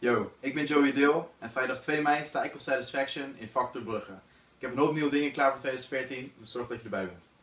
Yo, ik ben Joey Deel en vrijdag 2 mei sta ik op Satisfaction in Factor Brugge. Ik heb een hoop nieuwe dingen klaar voor 2014, dus zorg dat je erbij bent.